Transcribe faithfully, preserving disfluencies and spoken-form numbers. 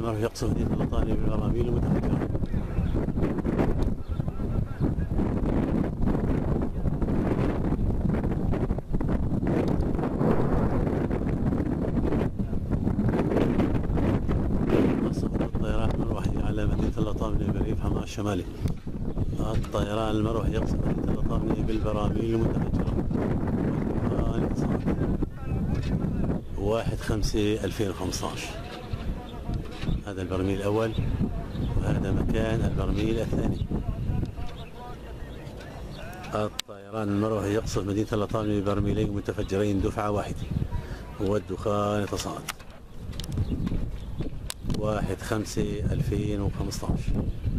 المرح يقصف مدينة اللطاني بالبراميل المتفجرة. صفر الطيران المروحي على مدينة اللطاني بريف حماة الشمالي. الطيران المروحي يقصف مدينة اللطاني بالبراميل المتفجرة. واحد خمسة ألفين وخمسطعش. هذا البرميل الأول وهذا مكان البرميل الثاني. الطيران المروحي يقصف مدينة اللطاني ببرميلين متفجرين دفعة واحدة والدخان يتصاعد. واحد خمسة ألفين وخمسطعش.